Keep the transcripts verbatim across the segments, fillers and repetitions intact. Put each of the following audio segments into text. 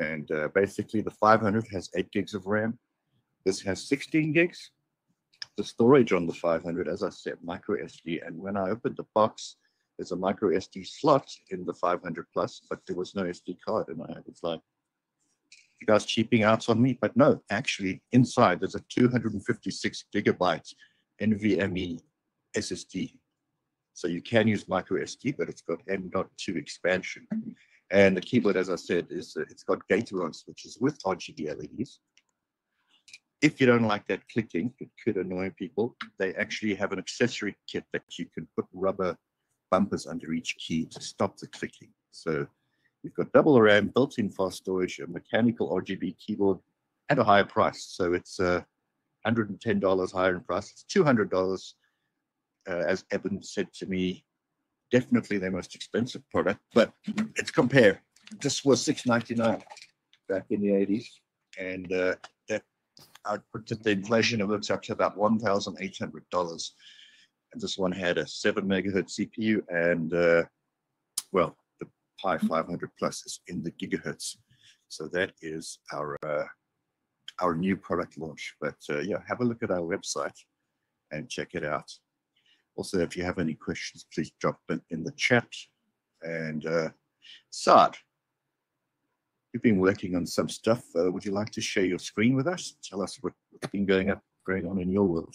And uh, basically the five hundred has eight gigs of RAM. This has sixteen gigs. The storage on the five hundred, as I said, micro S D. And when I opened the box, there's a micro S D slot in the five hundred plus, but there was no S D card. And I was like, you guys cheaping out on me? But no, actually inside there's a two hundred fifty-six gigabyte N V M e S S D. So you can use micro S D, but it's got M dot two expansion. And the keyboard, as I said, is uh, it's got Gateron switches with R G B L E Ds. If you don't like that clicking, it could annoy people. They actually have an accessory kit that you can put rubber bumpers under each key to stop the clicking. So you've got double RAM, built-in fast storage, a mechanical R G B keyboard, at a higher price. So it's uh, one hundred ten dollars higher in price. It's two hundred dollars, uh, as Eben said to me, definitely their most expensive product, but let's compare. This was six ninety-nine back in the eighties, and uh, that I put it the inflation, it works out to about one thousand eight hundred dollars. And this one had a seven megahertz C P U, and uh, well, the Pi five hundred plus is in the gigahertz. So that is our uh, our new product launch. But uh, yeah, have a look at our website and check it out. Also, if you have any questions, please drop them in the chat. And uh, Saad, you've been working on some stuff. Uh, would you like to share your screen with us? Tell us what, what's been going up, going on in your world.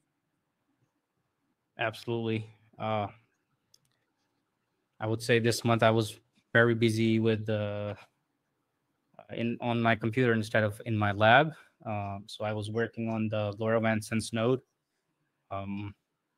Absolutely. Uh, I would say this month I was very busy with uh, in on my computer instead of in my lab. Uh, so I was working on the LoRaWAN Sense node. Um,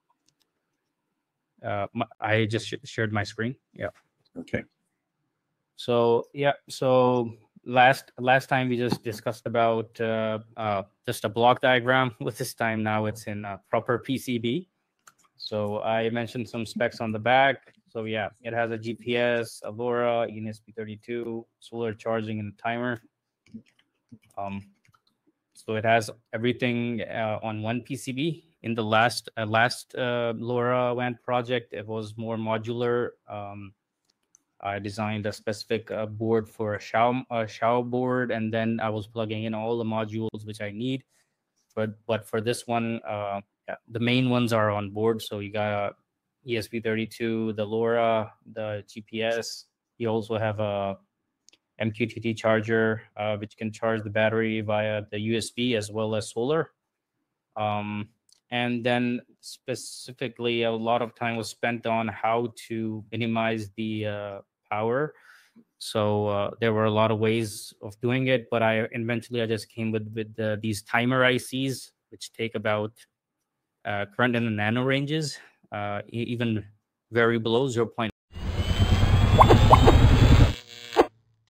uh, my, I just sh shared my screen. Yeah. Okay. So yeah. So last last time we just discussed about uh, uh, just a block diagram. With this time now it's in a proper P C B. So I mentioned some specs on the back. So yeah, it has a G P S, a LoRa, E S P thirty-two, solar charging, and a timer. Um, so it has everything uh, on one P C B. In the last uh, last uh, LoRaWAN project, it was more modular. Um, I designed a specific uh, board for a shower, a shower board, and then I was plugging in all the modules which I need. But but for this one, uh, yeah, the main ones are on board. So you got a E S P thirty-two, the LoRa, the G P S. You also have a M Q T T charger, uh, which can charge the battery via the U S B as well as solar. Um, and then specifically, a lot of time was spent on how to minimize the uh, power. So uh, there were a lot of ways of doing it, but I eventually I just came with with uh, these timer I Cs, which take about uh, current in the nano ranges, uh, even very below zero point